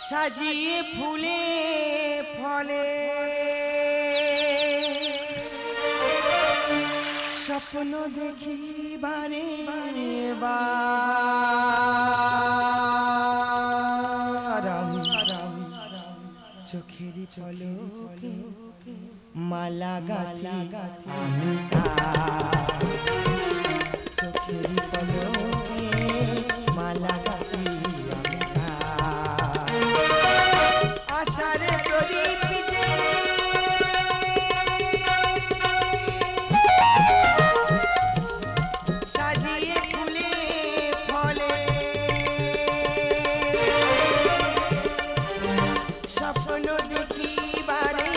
সাজিয়ে ফুলে ফলে স্বপ্ন দেখি বারে চোখেরই পলকে মালা গাথি আমি চোখেরই পলকে মালা গাথি আমি আশার প্রদীপ সাজিয়ে ফুলে ফলে স্বপ্ন দেখি বারে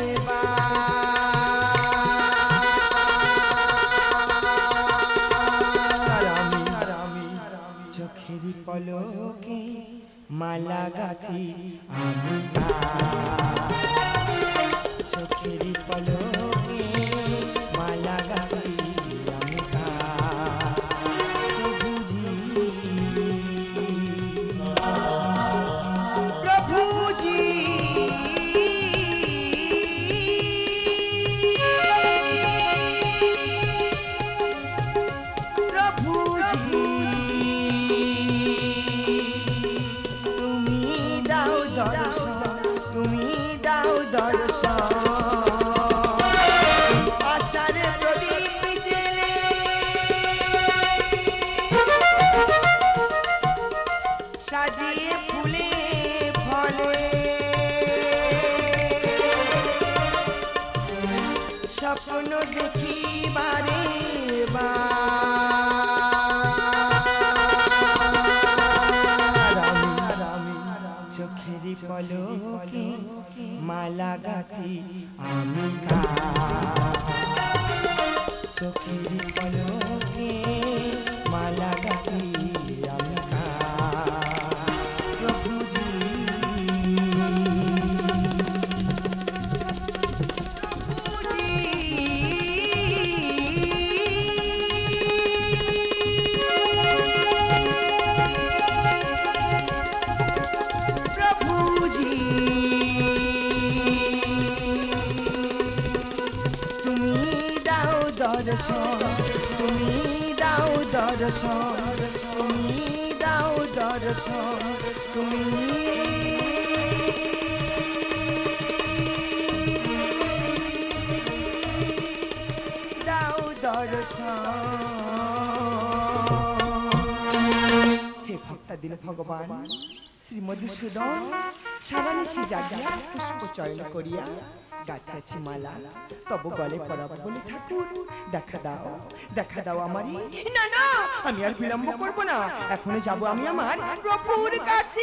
চোখেরই পলকে মালা গাথি আমি চোখেরই পলকে মালা গাথি আমি প্রভুজি তুমি দাও দর্শন আশার প্রদীপ জেলে সাজিয়ে ফুলে ফলে স্বপ্ন দেখি বারে চোখেরই পলকে মালা গাথি আমি চোখেরই পলকে মালা গাথি আমি প্রভুজি তুমি দাও দর্শন তুমি দাও দর্শন তুমি দাও দর্শন হে ভক্তাদিন ভগবান শ্রী মধুসূদন সারানিশি জাগিয়া পুষ্প চয়ন করিয়া গাঁথিয়াছি মালা তব গলে পরাব বলে ঠাকুর দেখা দাও আমারই না না আমি আর বিলম্ব করব না এখনই যাব আমি আমার প্রভুর কাছে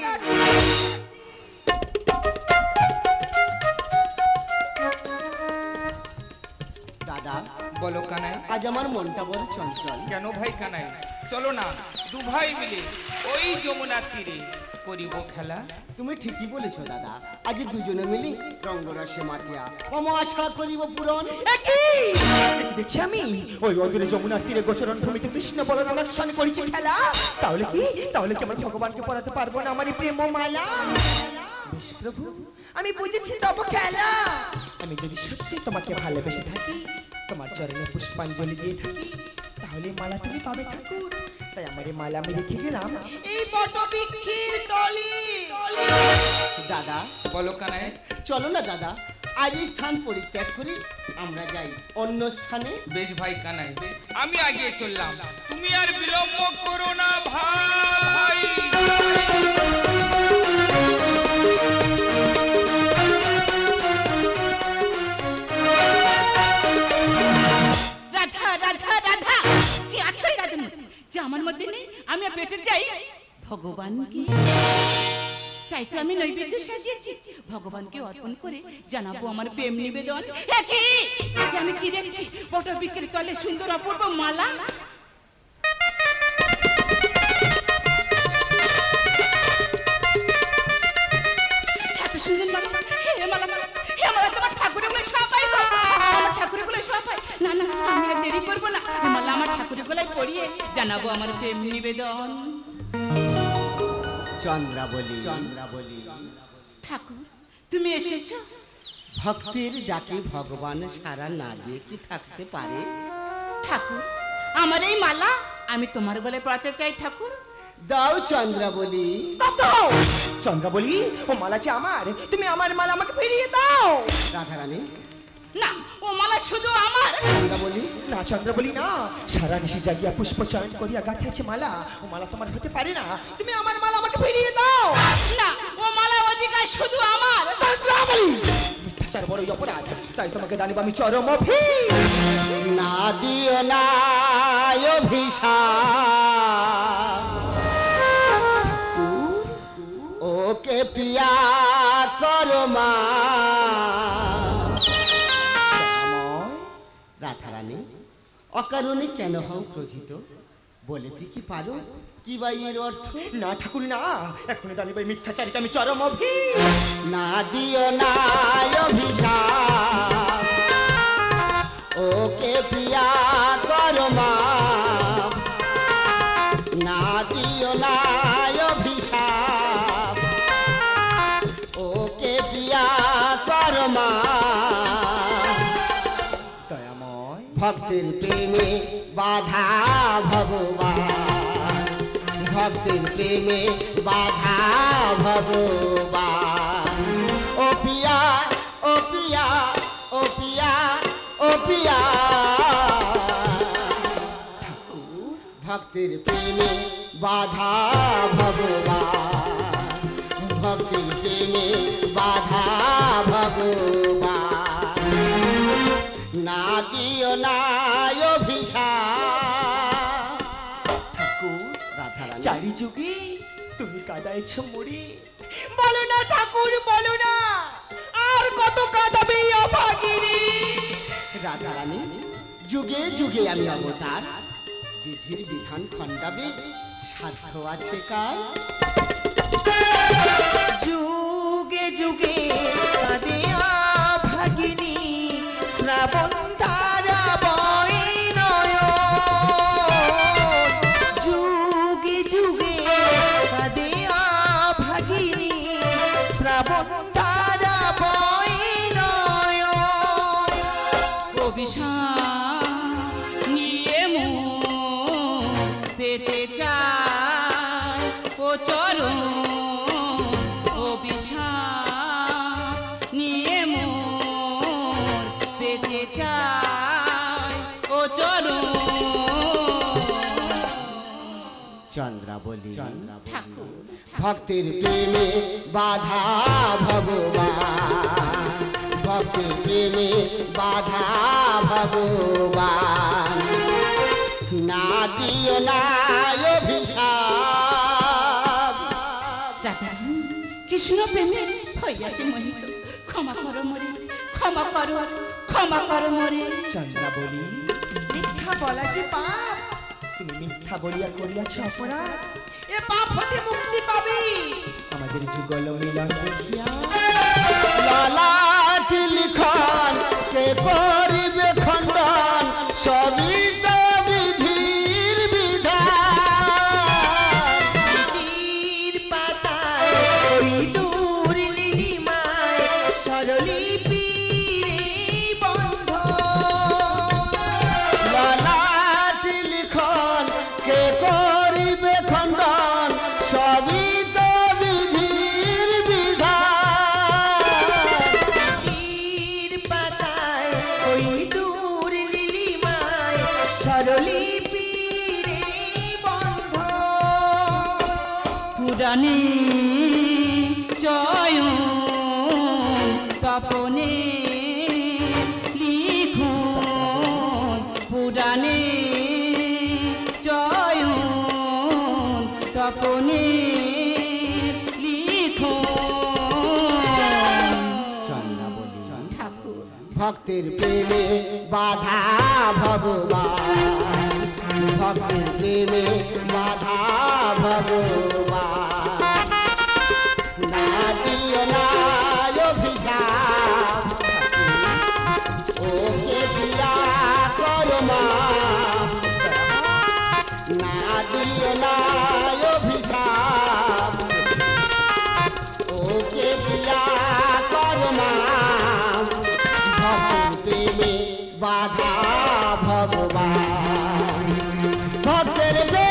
দাদা বলো কানাই আজ আমার মনটা বড় চঞ্চল কেন ভাই কানাই চলো না দু ভাই মিলে ওই যমুনার তীরে করিব খেলা তুমি ঠিকই বলেছো দাদা আজ দুজনে মিলে রঙ্গরসে মাতিয়া মম আশা করিব পূরণ দেখছি আমি ওই অদূরে যমুনার তীরে গোচরণ ভূমিতে কৃষ্ণ বলরাম একসঙ্গে করেছি খেলা তাহলে কি আমার ভগবানকে পড়াতে পারবো না আমার প্রেম মালা বেশ প্রভু আমি বুঝেছি তব খেলা আমি যদি সত্যি তোমাকে ভালোবেসে থাকি তোমার চরণে পুষ্পাঞ্জলি দিয়ে থাকি তাহলে মালা তুমি পাবে ঠাকুর তাই আমার এই মালা আমি রেখে গেলাম এই বটবৃক্ষের তলে দাদা বলো কানাই চলো না দাদা আজ এই স্থান পরিত্যাগ করে আমরা যাই অন্য স্থানে বেশ ভাই কানাই আমি আগিয়ে চললাম তুমি আর বিলম্ব করো না ভাই রাধা রাধা রাধা কি আছো রাধুনি যে আমার মধ্যে নেই আমি পেতে চাই ভগবানকে তাই তো আমি নৈবেদ্য সাজিয়েছি ভগবানকে অর্পণ করে জানাবো আমার প্রেম নিবেদন আমি কি দেখছি বটবৃক্ষের তলে সুন্দর অপূর্ব মালা এত সুন্দর মালা হে মালা হে মালা তোমার ঠাকুরগুলো সবাই আমার ঠাকুরগুলো সবাই না না আমি আর দেরি করবো না মালা আমার ঠাকুরগুলোই পরিয়ে জানাবো আমার প্রেম নিবেদন চন্দ্রাবলী ঠাকুর তুমি এসেছো? ভক্তির ডাকে ভগবান সারা না দিয়ে কি থাকতে পারে? ঠাকুর আমার এই মালা আমি তোমার গলে পরাতে চাই ঠাকুর। দাও চন্দ্রাবলী। চন্দ্রাবলী, ও মালা যে আমার, তুমি আমার মালা আমাকে ফিরিয়ে দাও। রাধারানী, না ও মালা শুধু আমার। চন্দ্রাবলী, না চন্দ্রাবলী না, সারা নিশি জাগিয়া পুষ্প চয়ন করিয়া গাঁথিয়াছে মালা, ও মালা তোমার হতে পারে না, তুমি আমার মালা আমাকে ফিরিয়ে দাও। না ও মালা অধিকার শুধু আমার। চন্দ্রাবলী, মিথ্যাচার বড়ই অপরাধ, তাই তোমাকে জানিব আমি চরম অভিশাপ। না দিও না অভিশাপ, ওকে পিয়া করো মা। রাধারানী, অকারণে কেন হও ক্রোধিত? বলিতে কি পারো কি বা এর অর্থ? না ঠাকুর না, এখনই জানিব এই মিথ্যাচারিকে আমি চরম অভিশাপ। না দিও না অভিশাপ, ওকে পিয়া করো মা। না দিও না অভিশাপ, ওকে পিয়া করো মা। দয়াময়, ভক্তের প্রেমে বাধা ভগবান, ভক্তের প্রেমে বাধা ভগবান। ও পিয়া, ও পিয়া, ও পিয়া, ও পিয়া। ভক্তের প্রেমে বাধা ভগবান, ভক্তের প্রেমে বাধা ভগবান। না দিও না অভিশাপ। ঠাকুর, রাধারানী, চারি যুগে তুমি কাঁদাইছ মরি, বলো না ঠাকুর বলো না, আর কত কাঁদাবে এই অভাগিনী? রাধারানী, যুগে যুগে আমি অবতার, বিধির বিধান খণ্ডাবে সাধ্য আছে কার? যুগে যুগে কাঁদে অভাগিনী, শ্রাবণ ধারা বয় নয়ন। যুগে যুগে কাঁদে অভাগিনী, শ্রাবণ ধারা বয় নয়ন। অভিশাপ নিয়ে মন পেতে চায় ও চরণ। অভিশাপ নিয়ে মন পেতে চায় ও চরণ। চন্দ্রাবলী, ঠাকুর ভক্তের প্রেমে বাধা ভগবান, ভক্তের প্রেমে বাধা ভগবান। না দিও না অভিশাপ। রাধারানী, কৃষ্ণ প্রেমে হইয়াছে মোহিত, ক্ষমা করো মোরে, ক্ষমা করো, ক্ষমা করো মোরে। চন্দ্রাবলী, মিথ্যা বলা যে পাপ, তুমি মিথ্যা বলিয়া করিয়াছ অপরাধ, এ পাপ হতে মুক্তি পাবে আমাদের যুগল মিলন দেখিয়া। ললাট লিখন কে করিবে খণ্ডন, সবই তো বিধির বিধান। বিধির পাতায় ওই দূর নীলিমায় স্বরলিপির এই বন্ধন। ললাট লিখন কে করিবে খণ্ডন, সবই তো বিধির বিধান। বিধির পাতায় ওই দূর নীলিমায় স্বরলিপির এই বন্ধন। পুরাণে চয়ন তপনে লিখন, পুরাণে চয়ন তপনে লিখন। চন্দ্রাবলী, ঠাকুর ভক্তের প্রেমে বাধা ভগবান, ভক্তের প্রেমে বাধা ভগবান। না দিও না অভিশাপ, ওকে পিয়া করো মা। না দিও না অভিশাপ, রাধা ভগবান ভক্তের